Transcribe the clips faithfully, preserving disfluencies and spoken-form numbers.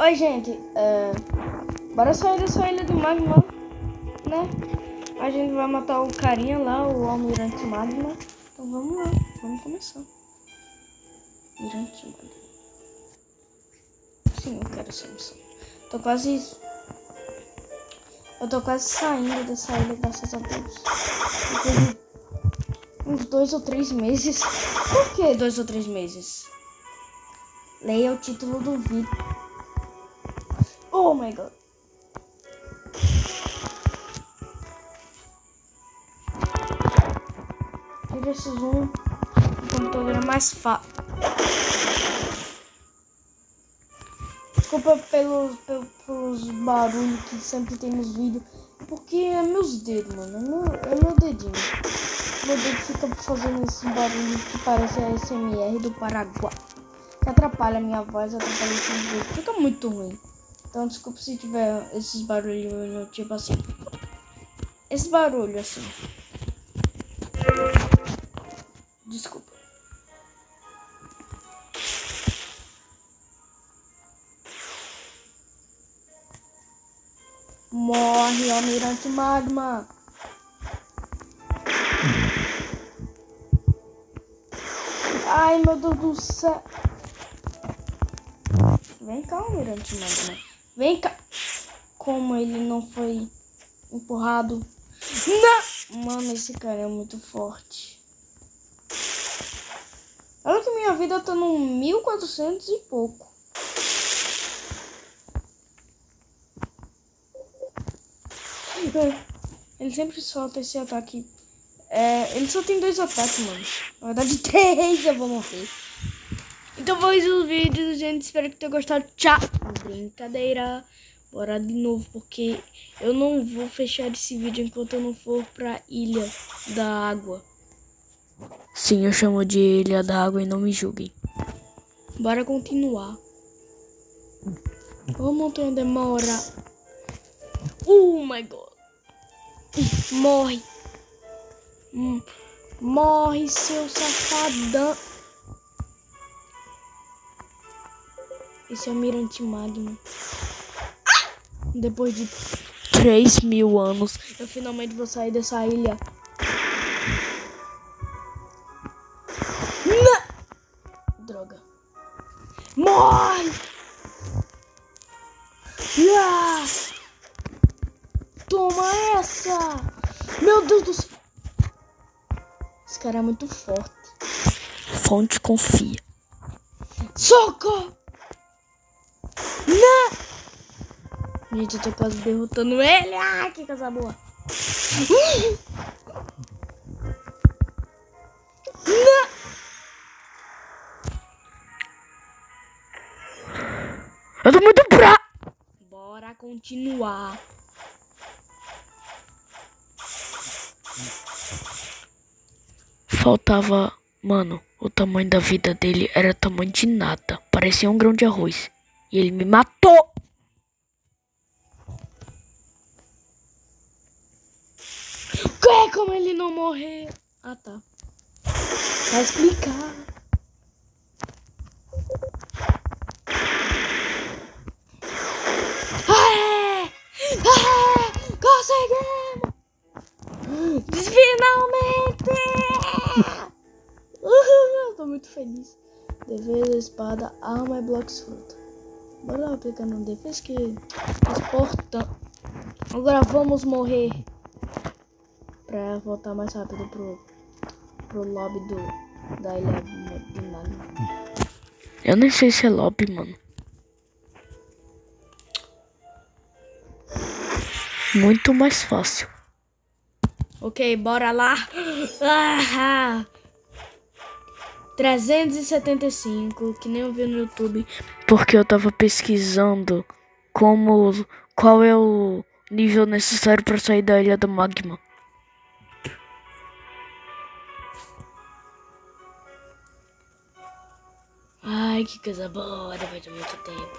Oi, gente. É... Bora sair dessa ilha do Magma, né? A gente vai matar o carinha lá, o Almirante Magma. Então vamos lá, vamos começar. Almirante Magma. Sim, eu quero essa missão. Tô quase... Eu tô quase saindo dessa ilha, graças a Deus. Depois de uns dois ou três meses. Por que dois ou três meses? Leia o título do vídeo. Oh my god. Tira esse zoom. O computador é mais fácil. Desculpa pelos, pelos, pelos barulhos que sempre tem nos vídeos. Porque é meus dedos, mano. É meu, é meu dedinho. Meu dedo fica fazendo esse barulho que parece a S M R do Paraguai. Que atrapalha a minha voz, atrapalha esse vídeo. Fica muito ruim. Então desculpa se tiver esses barulhos, tipo assim. Esse barulho assim. Desculpa. Morre, Almirante Magma. Ai, meu Deus do céu. Vem cá, Almirante Magma. Vem cá. Como ele não foi empurrado. Não! Mano, esse cara é muito forte. Olha que minha vida tá no mil e quatrocentos e pouco. Ele sempre solta esse ataque. É, ele só tem dois ataques, mano. Na verdade, três eu vou morrer. Então foi isso o vídeo, gente. Espero que tenham gostado. Tchau. Brincadeira. Bora de novo, porque eu não vou fechar esse vídeo enquanto eu não for pra Ilha da Água. Sim, eu chamo de Ilha da Água e não me julguem. Bora continuar. Ô, montanha demora. Oh my god. Morre. Hum. Morre, seu safadão. Esse é o Almirante Magma. Depois de três mil anos, eu finalmente vou sair dessa ilha. Não! Droga. Morre! Ah! Toma essa! Meu Deus do céu! Esse cara é muito forte. Fonte confia. Socorro! Não! Gente, eu tô quase derrotando ele. Ah, que coisa boa. Não! Eu tô muito bravo. Bora continuar. Faltava... Mano, o tamanho da vida dele era tamanho de nada. Parecia um grão de arroz. E ele me matou. Que? Como ele não morreu? Ah, tá. Vai explicar. Aê! Aê! Conseguimos! Finalmente! Uhul, eu tô muito feliz. Defesa, espada, arma e blocos fruta. Bora aplicar no defesa que é importante. Agora vamos morrer. Pra voltar mais rápido pro, pro lobby do, da ilha de Magma. Eu nem sei se é lobby, mano. Muito mais fácil. Ok, bora lá. Ah, trezentos e setenta e cinco, que nem eu vi no YouTube. Porque eu tava pesquisando como, qual é o nível necessário pra sair da ilha do Magma. Ai, que coisa boa, depois de muito tempo.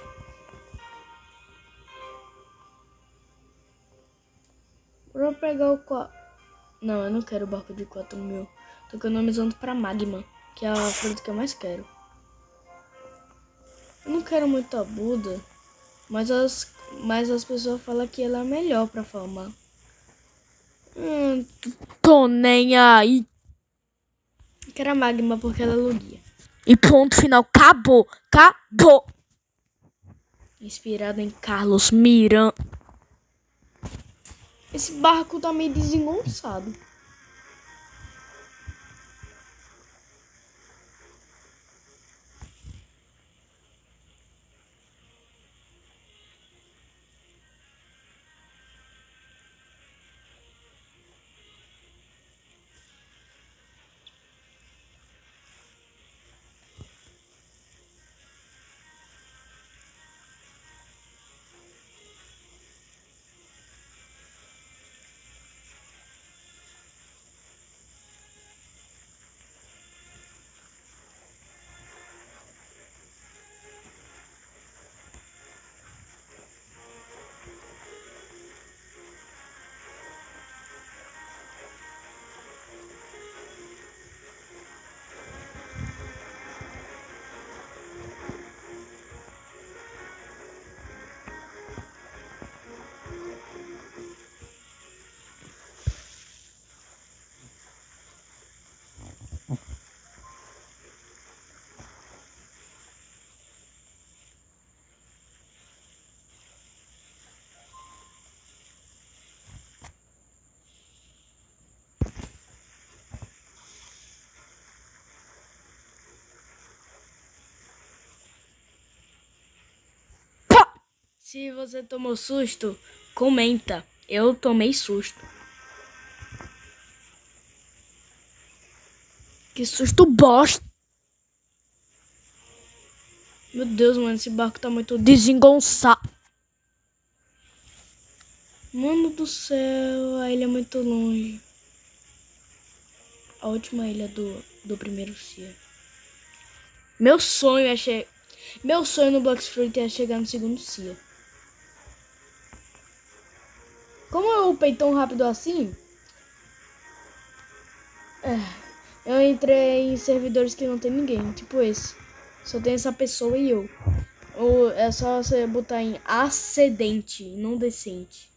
Vou pegar o quatro. Não, eu não quero o barco de quatro mil. Tô economizando pra Magma, que é a fruta que eu mais quero. Eu não quero muita Buda. Mas as, mas as pessoas falam que ela é melhor pra farmar. Hum, tô nem aí. Quero a Magma porque ela logia. E ponto final. Acabou. Acabou. Inspirado em Carlos Miranda. Esse barco tá meio desengonçado. Se você tomou susto, comenta. Eu tomei susto. Que susto bosta. Meu Deus, mano, esse barco tá muito desengonçado. Mano do céu, a ilha é muito longe. A última ilha do, do primeiro Cia. Meu sonho é chegar... Meu sonho no Blox Fruit é chegar no segundo Cia. Como eu upei tão rápido assim... É, eu entrei em servidores que não tem ninguém, tipo esse. Só tem essa pessoa e eu. Ou é só você botar em ascendente, não descente.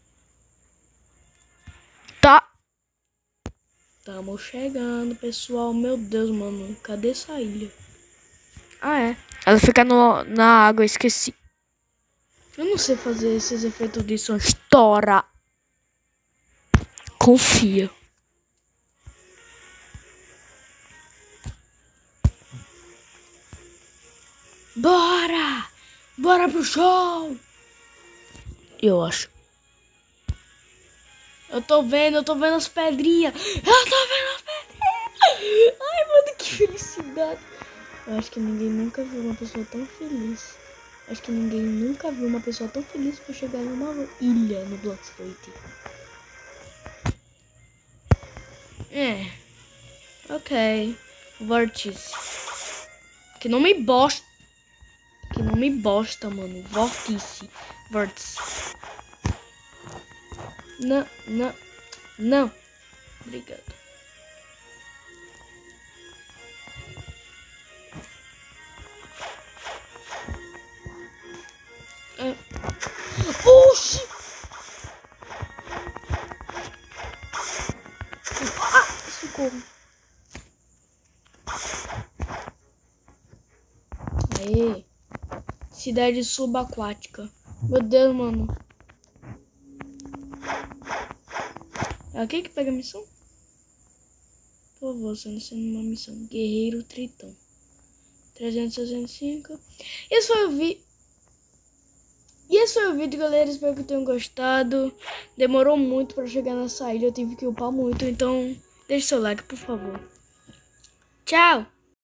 Tá. Tamo chegando, pessoal. Meu Deus, mano. Cadê essa ilha? Ah, é. Ela fica no, na água, esqueci. Eu não sei fazer esses efeitos de som. Estoura. Confia. Bora! Bora pro show! Eu acho. Eu tô vendo, eu tô vendo as pedrinhas. Eu tô vendo as pedrinhas. Ai, mano, que felicidade. Eu acho que ninguém nunca viu uma pessoa tão feliz. Acho que ninguém nunca viu uma pessoa tão feliz por chegar numa ilha no Blox Fruit. É. Ok. Vórtice. Que nome bosta. Que nome bosta, mano. Vórtice. Vórtice. Não, não, não. Obrigado. É. Oxi! Ah, socorro. Aê. Cidade subaquática. Meu Deus, mano. É aqui que pega a missão? Por favor, sendo sendo uma missão. Guerreiro Tritão. trezentos e sessenta e cinco. Esse foi o vídeo. E esse foi o vídeo, galera. Espero que tenham gostado. Demorou muito pra chegar nessa ilha. Eu tive que upar muito. Então, deixe seu like, por favor. Tchau!